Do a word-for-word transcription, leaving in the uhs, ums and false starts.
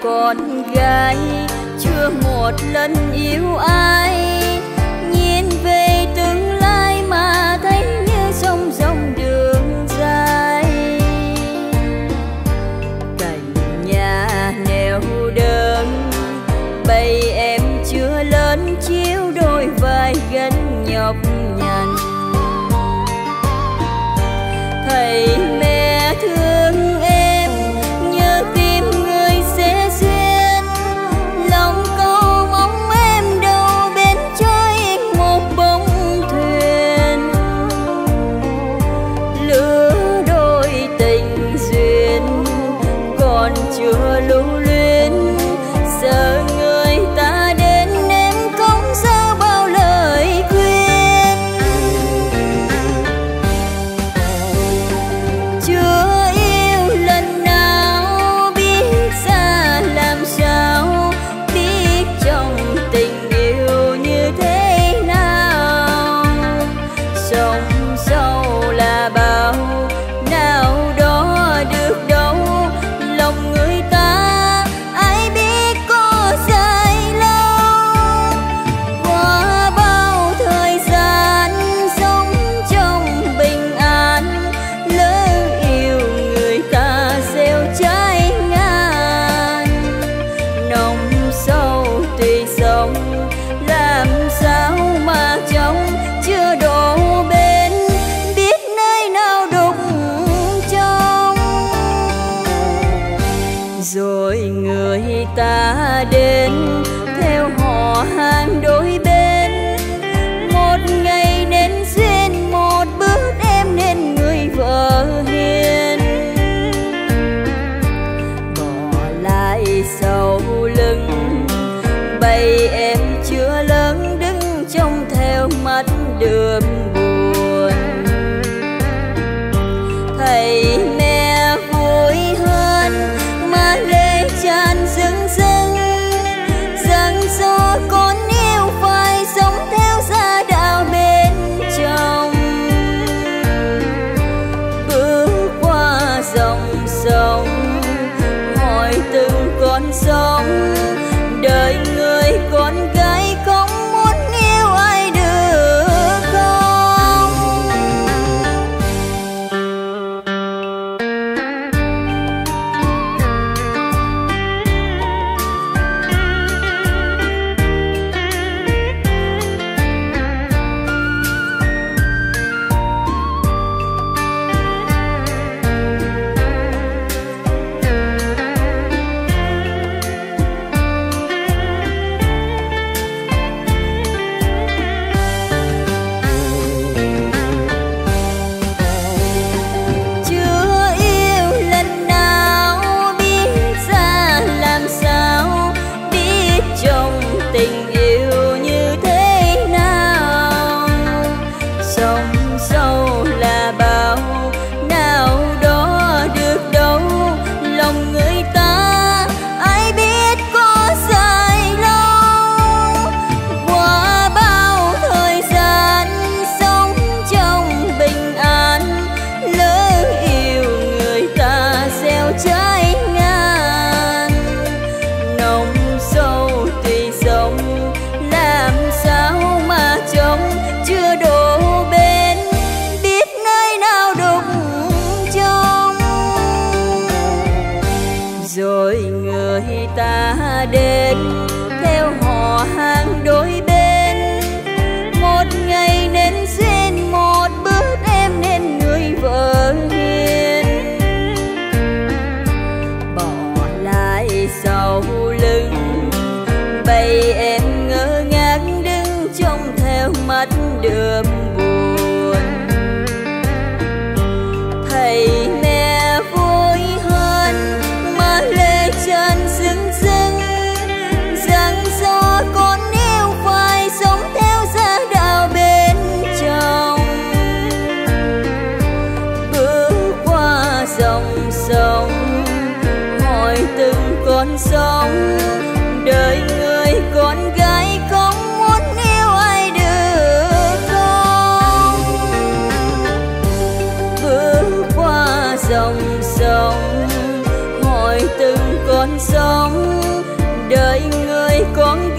con gái chưa một lần yêu ai, nhìn về tương lai mà thấy như sông rộng đường dài. Cạnh nhà neo đơn bầy em chưa lớn chiếu đôi vai gánh nhọc nhằn. Thầy mẹ thương em nhớ tìm người sẽ duyên, lòng câu mong em đâu bên trôi một bóng thuyền. Lứa đôi tình duyên còn chưa lưu luyến, giờ người ta đến em không sao bao lời khuyên. Chưa yêu lần nào biết xa làm sao, biết trong tình yêu như thế nào. Sống sâu là bao nào đó được đâu, lòng người ta ai biết có dài lâu. Qua bao thời gian sống trong bình an, lỡ yêu người ta gieo trái ngang. Nồng sâu tùy sông làm sao mà trong chưa đổ bên, biết nơi nào đục trong. Rồi người ta đến theo họ hàng đôi bên, một ngày nên duyên một bước em nên người vợ hiền. Bỏ lại sau lưng bầy em chưa lớn đứng trông theo mắt đượm buồn. Thầy mẹ vui hơn mà lệ tràn rưng rưng, rằng do con yêu phải sống theo gia đạo bên trong. Bước qua dòng sông hỏi từng con sóng, đời người con gái không muốn yêu ai được không. Chưa yêu lần nào biết xa làm sao, biết trong tình yêu như thế nào. Sống sâu là bao nào đó được đâu, lòng người ta ai biết có dài lâu. Qua bao thời gian sống trong bình an, lỡ yêu người ta gieo trái ngang. Nồng sâu tùy sông làm sao mà trông chưa đổ bên, biết nơi nào đục trong. Rồi người ta đến theo họ hàng đôi bên, một ngày nên duyên một bước em nên người vợ hiền. Bỏ lại sau lưng bầy em ngơ ngác đứng trông theo mắt đượm buồn. Thầy mẹ vui hơn mà lệ tràn rưng rưng, rằng do con yêu phải sống theo gia đạo bên trong. Bước qua dòng sông hỏi từng con sóng, đời người con gái không muốn yêu ai được không. Bước qua dòng sông hỏi từng con sóng, con